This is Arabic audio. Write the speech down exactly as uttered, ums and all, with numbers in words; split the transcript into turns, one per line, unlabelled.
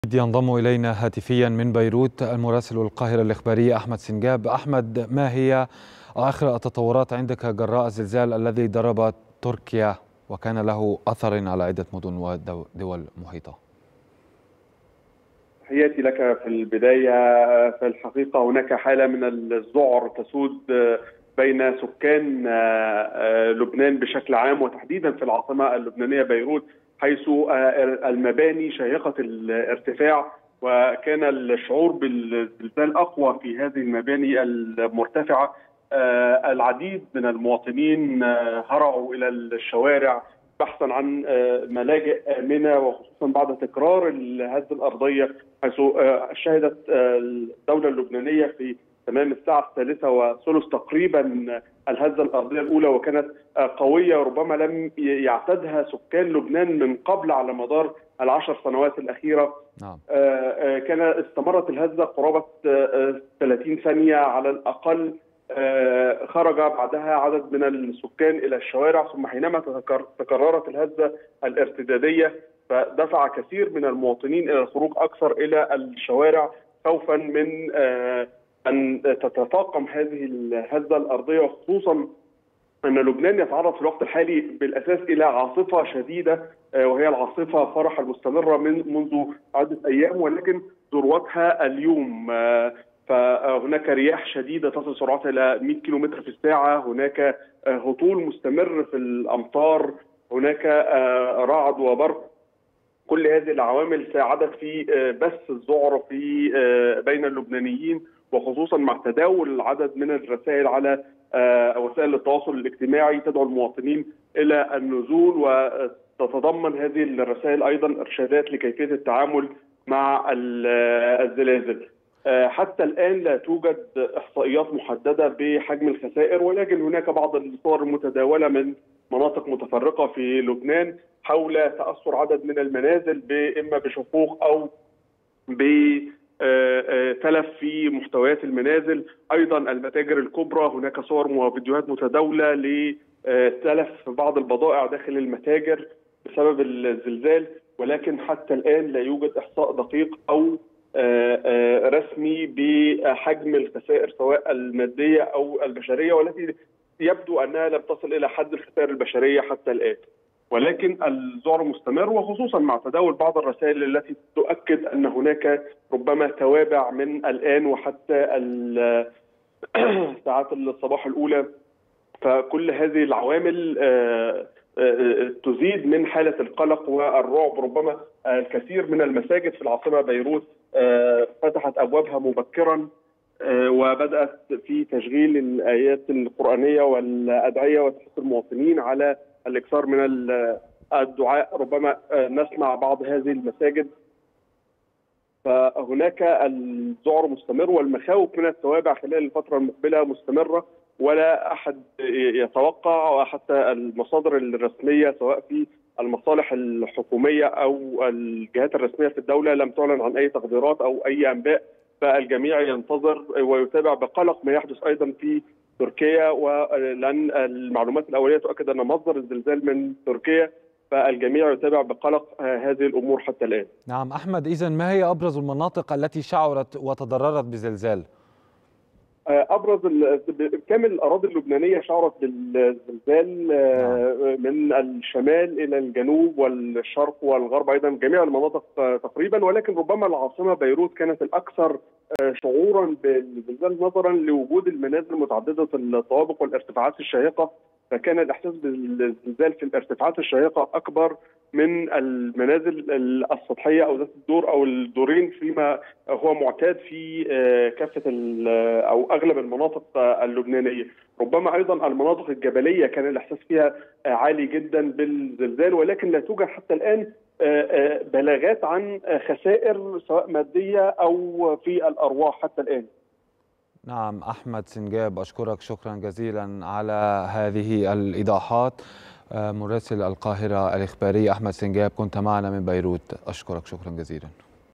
ينضم إلينا هاتفيا من بيروت المراسل القاهرة الإخباري أحمد سنجاب. أحمد، ما هي آخر التطورات عندك جراء الزلزال الذي ضرب تركيا وكان له أثر على عدة مدن ودول محيطة؟
تحياتي لك. في البداية، في الحقيقة هناك حالة من الذعر تسود بين سكان لبنان بشكل عام، وتحديدا في العاصمة اللبنانية بيروت، حيث المباني شاهقة الارتفاع، وكان الشعور بالزلزال أقوى في هذه المباني المرتفعة. العديد من المواطنين هرعوا إلى الشوارع بحثا عن ملاجئ آمنة، وخصوصا بعد تكرار الهزة الأرضية، حيث شهدت الدولة اللبنانية في تمام الساعة الثالثة وثلث تقريبا الهزة الأرضية الأولى، وكانت قوية ربما لم يعتدها سكان لبنان من قبل على مدار العشر سنوات الأخيرة. نعم. كان استمرت الهزة قرابة ثلاثين ثانية على الأقل. خرج بعدها عدد من السكان إلى الشوارع، ثم حينما تكررت الهزة الارتدادية فدفع كثير من المواطنين إلى الخروج أكثر إلى الشوارع، خوفا من أن تتفاقم هذه الهزة الأرضية، وخصوصا أن لبنان يتعرض في الوقت الحالي بالأساس إلى عاصفة شديدة، وهي العاصفة فرح المستمرة من منذ عدة أيام، ولكن ذروتها اليوم. فهناك رياح شديدة تصل سرعتها إلى مئة كيلومتر في الساعة، هناك هطول مستمر في الأمطار، هناك رعد وبرق. كل هذه العوامل ساعدت في بث الذعر في بين اللبنانيين، وخصوصا مع تداول العدد من الرسائل على وسائل التواصل الاجتماعي تدعو المواطنين إلى النزول، وتتضمن هذه الرسائل أيضا إرشادات لكيفية التعامل مع الزلازل. حتى الآن لا توجد إحصائيات محددة بحجم الخسائر، ولكن هناك بعض الصور المتداولة من مناطق متفرقة في لبنان حول تأثر عدد من المنازل إما بشقوق أو بتلف في محتويات المنازل. أيضا المتاجر الكبرى هناك صور وفيديوهات متداولة لتلف بعض البضائع داخل المتاجر بسبب الزلزال، ولكن حتى الآن لا يوجد إحصاء دقيق أو رسمي بحجم الخسائر سواء المادية أو البشرية، والتي يبدو أنها لم تصل إلى حد الخسائر البشرية حتى الآن. ولكن الذعر مستمر، وخصوصا مع تداول بعض الرسائل التي تؤكد أن هناك ربما توابع من الآن وحتى ساعات الصباح الأولى. فكل هذه العوامل تزيد من حالة القلق والرعب. ربما الكثير من المساجد في العاصمة بيروت فتحت أبوابها مبكرا، وبدأت في تشغيل الآيات القرآنية والأدعية وتحث المواطنين على الإكثار من الدعاء. ربما نسمع بعض هذه المساجد. فهناك الذعر مستمر، والمخاوف من التوابع خلال الفترة المقبلة مستمرة، ولا أحد يتوقع، وحتى المصادر الرسمية سواء في المصالح الحكومية أو الجهات الرسمية في الدولة لم تعلن عن أي تقديرات أو أي أنباء. فالجميع ينتظر ويتابع بقلق ما يحدث أيضا في تركيا، ولأن المعلومات الأولية تؤكد أن مصدر الزلزال من تركيا، فالجميع يتابع بقلق هذه الأمور حتى الآن.
نعم أحمد، إذن ما هي أبرز المناطق التي شعرت وتضررت بزلزال؟
أبرز كامل الأراضي اللبنانية شعرت بالزلزال، من الشمال إلى الجنوب والشرق والغرب، أيضا جميع المناطق تقريبا، ولكن ربما العاصمة بيروت كانت الأكثر شعورا بالزلزال نظرا لوجود المنازل متعددة الطوابق والارتفاعات الشاهقة. فكان الإحساس بالزلزال في الارتفاعات الشاهقة أكبر من المنازل السطحية أو ذات الدور أو الدورين، فيما هو معتاد في كافة أو أغلب المناطق اللبنانية. ربما أيضا المناطق الجبلية كان الإحساس فيها عالي جدا بالزلزال، ولكن لا توجد حتى الآن بلاغات عن خسائر سواء مادية أو في الأرواح حتى الآن.
نعم أحمد سنجاب، أشكرك شكرا جزيلا على هذه الإيضاحات. مراسل القاهرة الإخباري أحمد سنجاب كنت معنا من بيروت، أشكرك شكرا جزيلا.